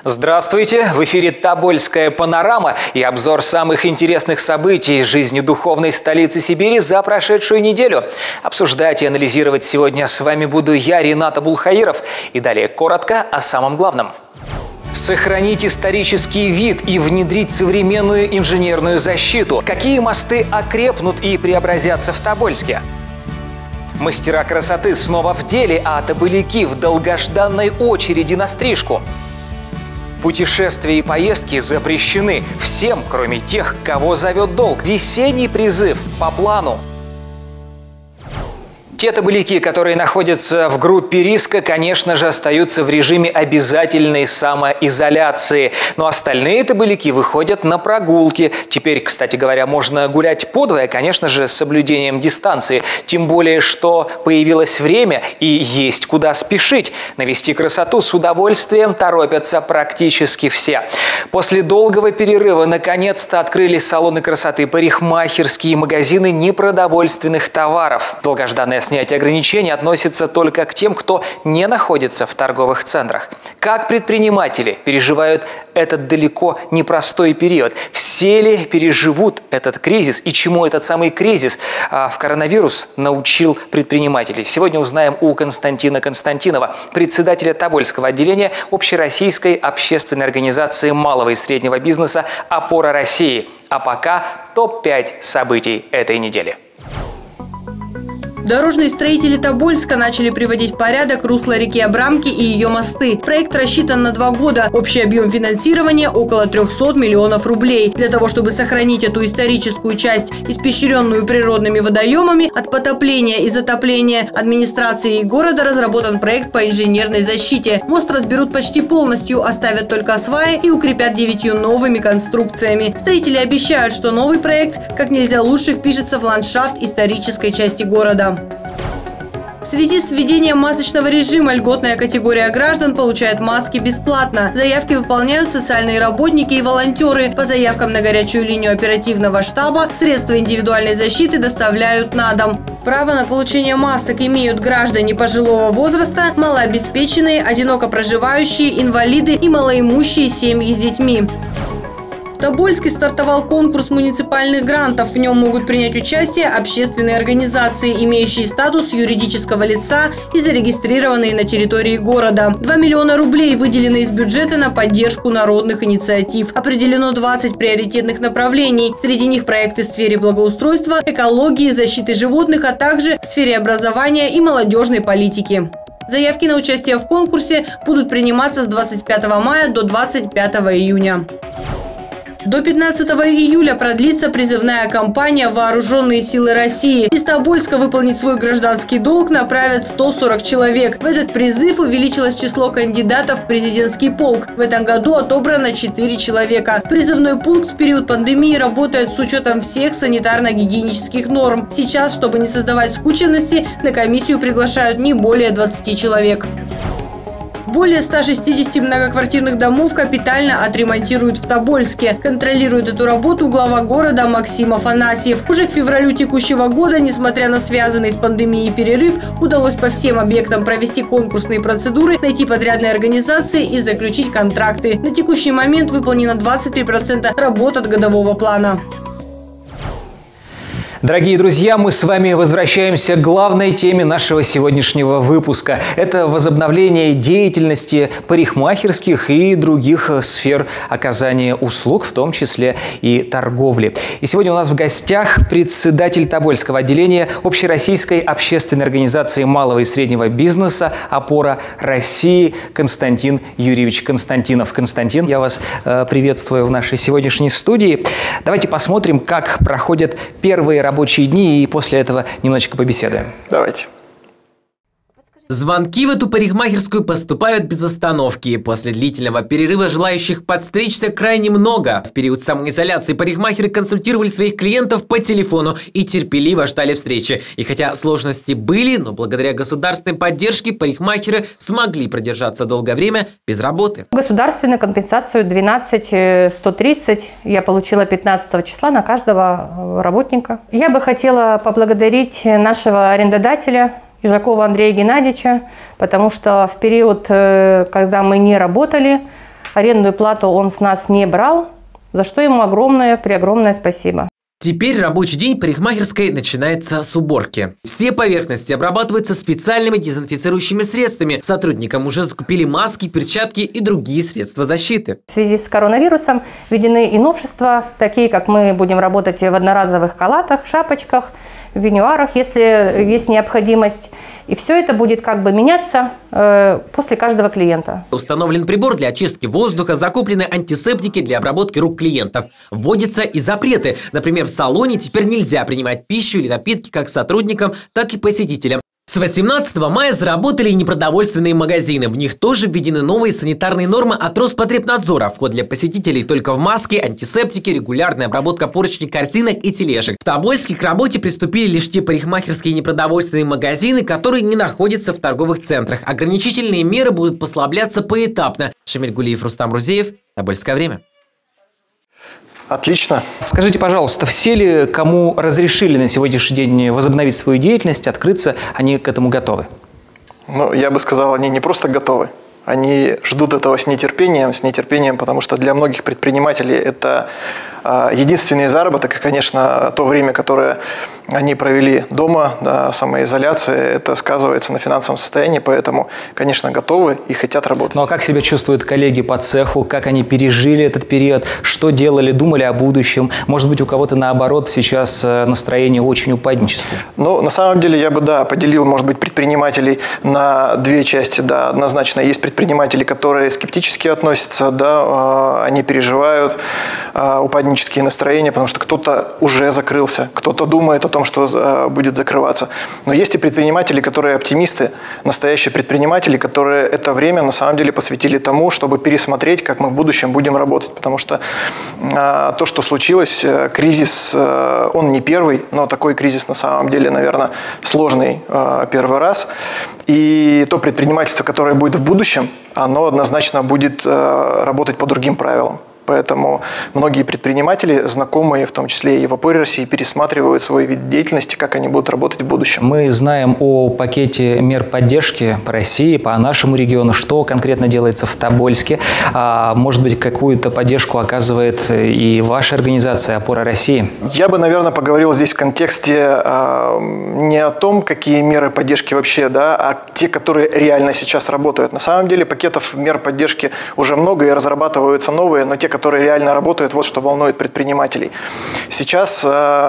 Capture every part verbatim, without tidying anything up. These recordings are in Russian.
Здравствуйте! В эфире «Тобольская панорама» и обзор самых интересных событий жизни духовной столицы Сибири за прошедшую неделю. Обсуждать и анализировать сегодня с вами буду я, Ринат Абулхаиров. И далее коротко о самом главном. Сохранить исторический вид и внедрить современную инженерную защиту. Какие мосты окрепнут и преобразятся в Тобольске? Мастера красоты снова в деле, а тоболяки в долгожданной очереди на стрижку. Путешествия и поездки запрещены всем, кроме тех, кого зовет долг. Весенний призыв по плану. Те тоболяки, которые находятся в группе риска, конечно же, остаются в режиме обязательной самоизоляции. Но остальные тоболяки выходят на прогулки. Теперь, кстати говоря, можно гулять подвое, конечно же, с соблюдением дистанции. Тем более, что появилось время и есть куда спешить. Навести красоту с удовольствием торопятся практически все. После долгого перерыва наконец-то открылись салоны красоты, парикмахерские магазины непродовольственных товаров. Долгожданная снятие ограничений относится только к тем, кто не находится в торговых центрах. Как предприниматели переживают этот далеко непростой период? Все ли переживут этот кризис и чему этот самый кризис а, в коронавирус научил предпринимателей? Сегодня узнаем у Константина Константинова, председателя Тобольского отделения Общероссийской общественной организации малого и среднего бизнеса «Опора России». А пока топ пять событий этой недели. Дорожные строители Тобольска начали приводить в порядок русло реки Абрамки и ее мосты. Проект рассчитан на два года. Общий объем финансирования – около трёхсот миллионов рублей. Для того, чтобы сохранить эту историческую часть, испещренную природными водоемами, от потопления и затопления, администрацией города разработан проект по инженерной защите. Мост разберут почти полностью, оставят только сваи и укрепят девятью новыми конструкциями. Строители обещают, что новый проект как нельзя лучше впишется в ландшафт исторической части города. В связи с введением масочного режима льготная категория граждан получает маски бесплатно. Заявки выполняют социальные работники и волонтеры. По заявкам на горячую линию оперативного штаба средства индивидуальной защиты доставляют на дом. Право на получение масок имеют граждане пожилого возраста, малообеспеченные, одиноко проживающие, инвалиды и малоимущие семьи с детьми. В Тобольске стартовал конкурс муниципальных грантов. В нем могут принять участие общественные организации, имеющие статус юридического лица и зарегистрированные на территории города. два миллиона рублей выделены из бюджета на поддержку народных инициатив. Определено двадцать приоритетных направлений. Среди них проекты в сфере благоустройства, экологии, защиты животных, а также в сфере образования и молодежной политики. Заявки на участие в конкурсе будут приниматься с двадцать пятого мая до двадцать пятого июня. До пятнадцатого июля продлится призывная кампания «Вооруженные силы России». Из Тобольска выполнить свой гражданский долг направят сто сорок человек. В этот призыв увеличилось число кандидатов в президентский полк. В этом году отобрано четыре человека. Призывной пункт в период пандемии работает с учетом всех санитарно-гигиенических норм. Сейчас, чтобы не создавать скученности, на комиссию приглашают не более двадцати человек. Более ста шестидесяти многоквартирных домов капитально отремонтируют в Тобольске. Контролирует эту работу глава города Максим Афанасьев. Уже к февралю текущего года, несмотря на связанный с пандемией перерыв, удалось по всем объектам провести конкурсные процедуры, найти подрядные организации и заключить контракты. На текущий момент выполнено двадцать три процента работ от годового плана. Дорогие друзья, мы с вами возвращаемся к главной теме нашего сегодняшнего выпуска. Это возобновление деятельности парикмахерских и других сфер оказания услуг, в том числе и торговли. И сегодня у нас в гостях председатель Тобольского отделения Общероссийской общественной организации малого и среднего бизнеса «Опора России» Константин Юрьевич Константинов. Константин, я вас э, приветствую в нашей сегодняшней студии. Давайте посмотрим, как проходят первые рабочие дни, и после этого немножечко побеседуем. Давайте. Звонки в эту парикмахерскую поступают без остановки. После длительного перерыва желающих подстричься крайне много. В период самоизоляции парикмахеры консультировали своих клиентов по телефону и терпеливо ждали встречи. И хотя сложности были, но благодаря государственной поддержке парикмахеры смогли продержаться долгое время без работы. Государственную компенсацию двенадцать сто тридцать я получила пятнадцатого числа на каждого работника. Я бы хотела поблагодарить нашего арендодателя Южакова Андрея Геннадьевича, потому что в период, когда мы не работали, Арендную плату он с нас не брал, за что ему огромное, преогромное спасибо. Теперь рабочий день парикмахерской начинается с уборки. Все поверхности обрабатываются специальными дезинфицирующими средствами. Сотрудникам уже закупили маски, перчатки и другие средства защиты. В связи с коронавирусом введены и новшества, такие как мы будем работать в одноразовых халатах, шапочках, в венуарах, если есть необходимость. И все это будет как бы меняться э, после каждого клиента. Установлен прибор для очистки воздуха, закуплены антисептики для обработки рук клиентов. Вводятся и запреты. Например, в салоне теперь нельзя принимать пищу или напитки как сотрудникам, так и посетителям. С восемнадцатого мая заработали и непродовольственные магазины. В них тоже введены новые санитарные нормы от Роспотребнадзора. Вход для посетителей только в маске, антисептики, регулярная обработка поручней, корзинок и тележек. В Тобольске к работе приступили лишь те парикмахерские и непродовольственные магазины, которые не находятся в торговых центрах. Ограничительные меры будут послабляться поэтапно. Шамиль Гулиев, Рустам Рузеев. Тобольское время. Отлично. Скажите, пожалуйста, все ли, кому разрешили на сегодняшний день возобновить свою деятельность, открыться, они к этому готовы? Ну, я бы сказал, они не просто готовы. Они ждут этого с нетерпением, с нетерпением, потому что для многих предпринимателей это э, единственный заработок. И, конечно, то время, которое они провели дома, да, самоизоляция, это сказывается на финансовом состоянии. Поэтому, конечно, готовы и хотят работать. Ну а как себя чувствуют коллеги по цеху? Как они пережили этот период? Что делали? Думали о будущем? Может быть, у кого-то, наоборот, сейчас настроение очень упадническое? Ну, на самом деле, я бы, да, поделил, может быть, предпринимателей на две части. Да, однозначно, есть предприниматели, Предприниматели, которые скептически относятся, да, они переживают упаднические настроения, потому что кто-то уже закрылся, кто-то думает о том, что будет закрываться. Но есть и предприниматели, которые оптимисты, настоящие предприниматели, которые это время на самом деле посвятили тому, чтобы пересмотреть, как мы в будущем будем работать. Потому что то, что случилось, кризис, он не первый, но такой кризис на самом деле, наверное, сложный первый раз. И то предпринимательство, которое будет в будущем, оно однозначно будет э, работать по другим правилам. Поэтому многие предприниматели, знакомые, в том числе и в опоре России, пересматривают свой вид деятельности, как они будут работать в будущем. Мы знаем о пакете мер поддержки по России, по нашему региону, что конкретно делается в Тобольске. А, может быть, какую-то поддержку оказывает и ваша организация «Опора России»? Я бы, наверное, поговорил здесь в контексте а, не о том, какие меры поддержки вообще, да, а те, которые реально сейчас работают. На самом деле пакетов мер поддержки уже много и разрабатываются новые, но те, которые реально работают, вот что волнует предпринимателей. Сейчас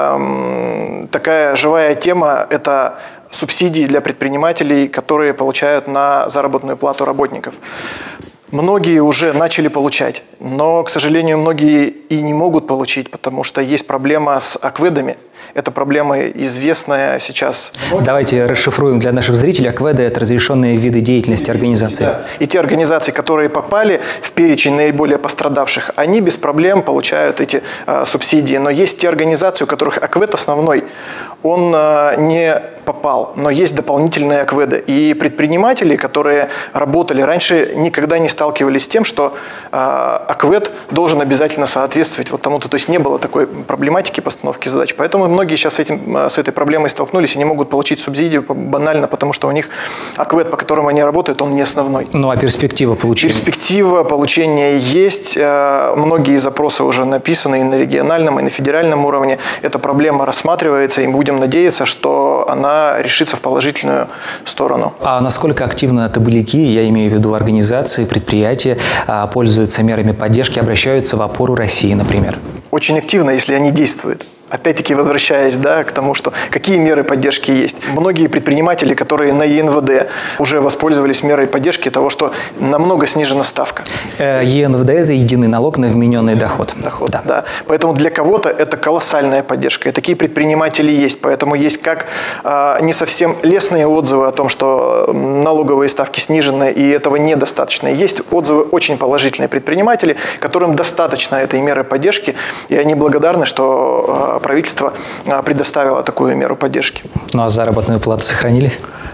э, такая живая тема – это субсидии для предпринимателей, которые получают на заработную плату работников. Многие уже начали получать, но, к сожалению, многие и не могут получить, потому что есть проблема с АКВЭДами. Это проблема известная сейчас. Давайте расшифруем для наших зрителей. АКВЭДы – это разрешенные виды деятельности организации. Да. И те организации, которые попали в перечень наиболее пострадавших, они без проблем получают эти а, субсидии. Но есть те организации, у которых АКВЭД основной, он а, не попал, но есть дополнительные АКВЭДы. И предприниматели, которые работали раньше, никогда не сталкивались с тем, что а, АКВЭД должен обязательно соответствовать вот тому-то. То есть не было такой проблематики постановки задач. Поэтому многие сейчас с, этим, с этой проблемой столкнулись и не могут получить субсидию банально, потому что у них АКВЭД, по которому они работают, он не основной. Ну а перспектива получения? Перспектива получения есть. Многие запросы уже написаны и на региональном, и на федеральном уровне. Эта проблема рассматривается, и мы будем надеяться, что она решится в положительную сторону. А насколько активно тоболяки, я имею в виду организации, предприятия, пользуются мерами поддержки, обращаются в «Опору России», например? Очень активно, если они действуют. Опять-таки, возвращаясь, да, к тому, что какие меры поддержки есть. Многие предприниматели, которые на ЕНВД уже воспользовались мерой поддержки того, что намного снижена ставка. ЕНВД – это единый налог на вмененный доход. Доход, да. да. Поэтому для кого-то это колоссальная поддержка. И такие предприниматели есть. Поэтому есть как а, не совсем лестные отзывы о том, что налоговые ставки снижены, и этого недостаточно. Есть отзывы очень положительные предприниматели, которым достаточно этой меры поддержки, и они благодарны, что правительство предоставило такую меру поддержки. Ну а заработную плату сохранили?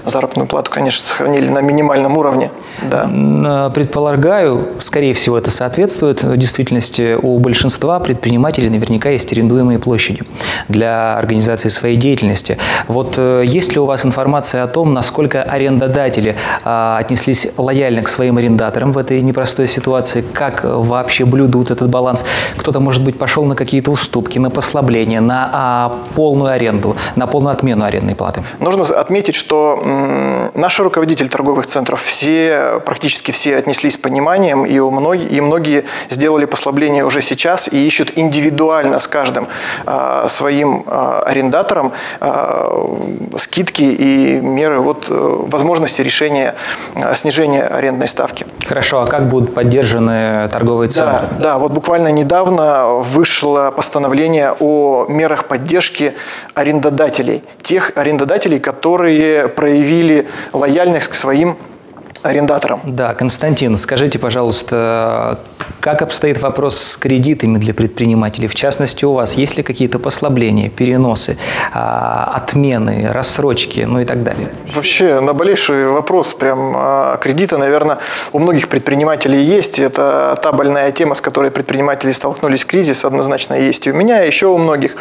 заработную плату, конечно, сохранили на минимальном уровне. Да. Предполагаю, скорее всего, это соответствует действительности. У большинства предпринимателей наверняка есть арендуемые площади для организации своей деятельности. Вот есть ли у вас информация о том, насколько арендодатели а, отнеслись лояльно к своим арендаторам в этой непростой ситуации, как вообще блюдут этот баланс? Кто-то, может быть, пошел на какие-то уступки, на послабления, на а, полную аренду, на полную отмену арендной платы? Нужно отметить, что м, наши руководители торговых центров, все, практически все отнеслись с пониманием, и, у многих, и многие сделали послабления уже сейчас и ищут индивидуально с каждым а, своим а, арендатором а, скидки и меры вот, возможности решения а, снижения арендной ставки. Хорошо, а как будут поддержаны торговые центры? Да, да, вот буквально недавно вышло постановление о мерах поддержки арендодателей. Тех арендодателей, которые проявили лояльность к своим арендаторам. Да, Константин, скажите, пожалуйста, как обстоит вопрос с кредитами для предпринимателей? В частности, у вас есть ли какие-то послабления, переносы, отмены, рассрочки, ну и так далее? Вообще, наболевший вопрос прям кредита, наверное, у многих предпринимателей есть. Это та больная тема, с которой предприниматели столкнулись в кризис, однозначно есть и у меня, и еще у многих.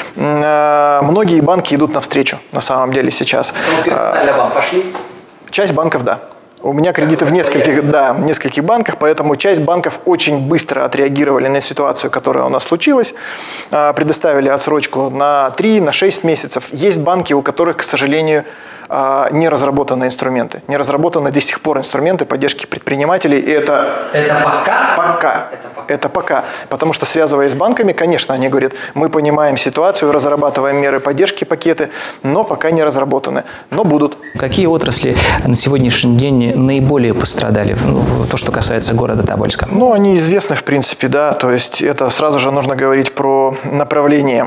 Многие банки идут навстречу, на самом деле, сейчас. Ну, персонально вам пошли? Часть банков, да. У меня кредиты в нескольких, да, в нескольких банках, поэтому часть банков очень быстро отреагировали на ситуацию, которая у нас случилась, предоставили отсрочку на три, на шесть месяцев. Есть банки, у которых, к сожалению, не разработаны инструменты, не разработаны до сих пор инструменты поддержки предпринимателей. И это, это пока? Пока. Это пока. Это пока. Потому что, связываясь с банками, конечно, они говорят, мы понимаем ситуацию, разрабатываем меры поддержки, пакеты, но пока не разработаны, но будут. Какие отрасли на сегодняшний день наиболее пострадали, ну, то, что касается города Тобольска? Ну, они известны, в принципе, да, то есть это сразу же нужно говорить про направление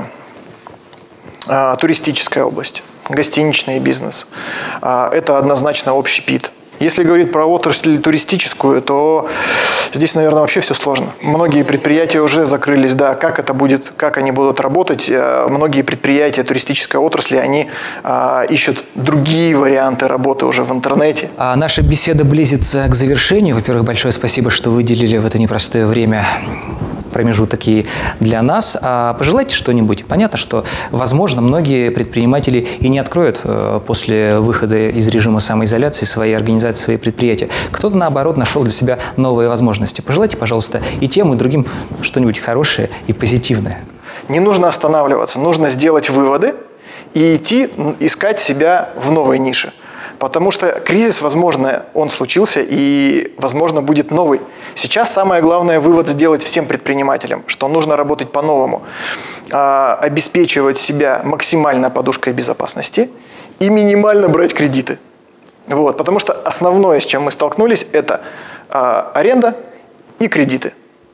а, туристическая область. Гостиничный бизнес. Это однозначно общепит. Если говорить про отрасль туристическую, то здесь, наверное, вообще все сложно. Многие предприятия уже закрылись, да, как это будет, как они будут работать. Многие предприятия туристической отрасли, они а, ищут другие варианты работы уже в интернете. А наша беседа близится к завершению. Во-первых, большое спасибо, что выделили в это непростое время промежуток и для нас. А пожелайте что-нибудь. Понятно, что, возможно, многие предприниматели и не откроют э, после выхода из режима самоизоляции свои организации, свои предприятия. Кто-то, наоборот, нашел для себя новые возможности. Пожелайте, пожалуйста, и тем, и другим что-нибудь хорошее и позитивное. Не нужно останавливаться, нужно сделать выводы и идти искать себя в новой нише. Потому что кризис, возможно, он случился и, возможно, будет новый. Сейчас самое главное вывод сделать всем предпринимателям, что нужно работать по-новому, обеспечивать себя максимально подушкой безопасности и минимально брать кредиты. Вот, потому что основное, с чем мы столкнулись, это аренда и кредиты.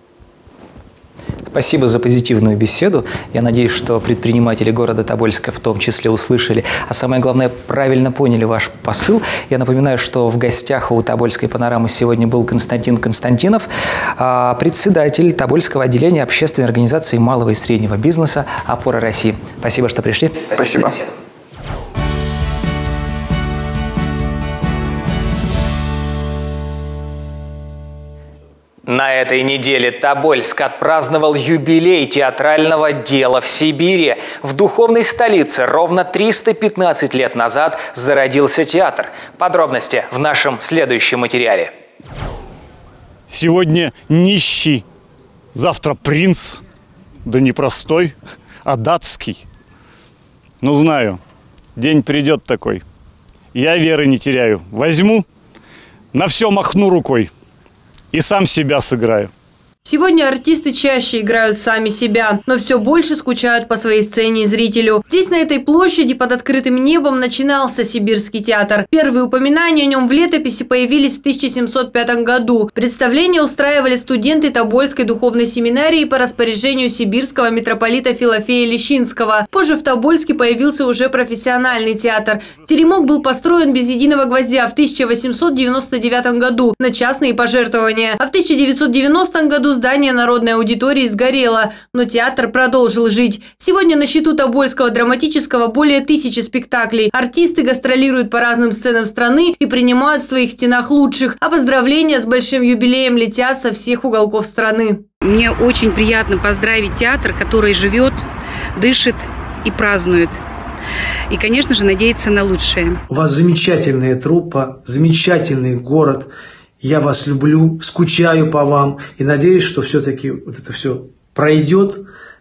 Спасибо за позитивную беседу. Я надеюсь, что предприниматели города Тобольска в том числе услышали, а самое главное, правильно поняли ваш посыл. Я напоминаю, что в гостях у Тобольской панорамы сегодня был Константин Константинов, председатель Тобольского отделения общественной организации малого и среднего бизнеса «Опора России». Спасибо, что пришли. Спасибо. На этой неделе Тобольск отпраздновал юбилей театрального дела в Сибири. В духовной столице ровно триста пятнадцать лет назад зародился театр. Подробности в нашем следующем материале. Сегодня нищий, завтра принц, да не простой, а датский. Ну, знаю, день придет такой. Я веры не теряю. Возьму, на все махну рукой. И сам себя сыграю. Сегодня артисты чаще играют сами себя, но все больше скучают по своей сцене и зрителю. Здесь, на этой площади, под открытым небом, начинался Сибирский театр. Первые упоминания о нем в летописи появились в тысяча семьсот пятом году. Представления устраивали студенты Тобольской духовной семинарии по распоряжению сибирского митрополита Филофея Лещинского. Позже в Тобольске появился уже профессиональный театр. Теремок был построен без единого гвоздя в тысяча восемьсот девяносто девятом году на частные пожертвования, а в тысяча девятьсот девяностом году здание Народной аудитории сгорело, но театр продолжил жить. Сегодня на счету Тобольского драматического более тысячи спектаклей. Артисты гастролируют по разным сценам страны и принимают в своих стенах лучших. А поздравления с большим юбилеем летят со всех уголков страны. Мне очень приятно поздравить театр, который живет, дышит и празднует. И, конечно же, надеяться на лучшее. У вас замечательная труппа, замечательный город. Я вас люблю, скучаю по вам и надеюсь, что все-таки вот это все пройдет,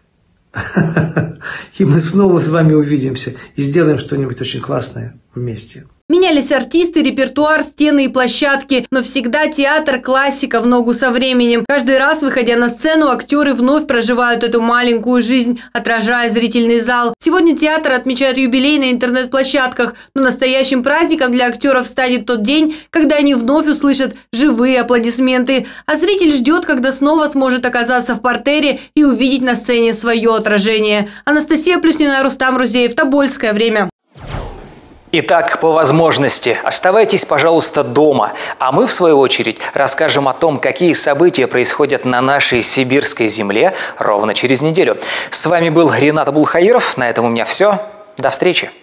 и мы снова с вами увидимся и сделаем что-нибудь очень классное вместе. Менялись артисты, репертуар, стены и площадки, но всегда театр – классика в ногу со временем. Каждый раз, выходя на сцену, актеры вновь проживают эту маленькую жизнь, отражая зрительный зал. Сегодня театр отмечает юбилей на интернет-площадках, но настоящим праздником для актеров станет тот день, когда они вновь услышат живые аплодисменты. А зритель ждет, когда снова сможет оказаться в партере и увидеть на сцене свое отражение. Анастасия Плюснина, Рустам Рузеев, Тобольское время. Итак, по возможности, оставайтесь, пожалуйста, дома. А мы, в свою очередь, расскажем о том, какие события происходят на нашей сибирской земле ровно через неделю. С вами был Ренат Абулхаиров. На этом у меня все. До встречи.